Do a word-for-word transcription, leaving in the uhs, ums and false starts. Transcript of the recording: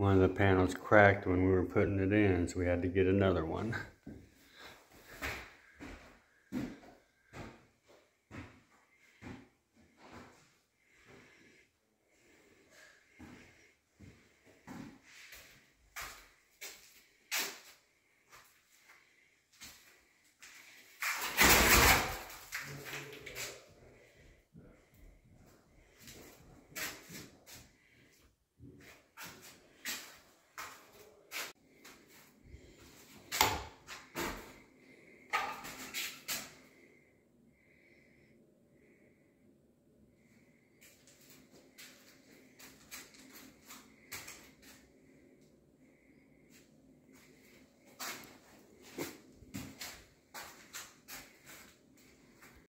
one of the panels cracked when we were putting it in, so we had to get another one.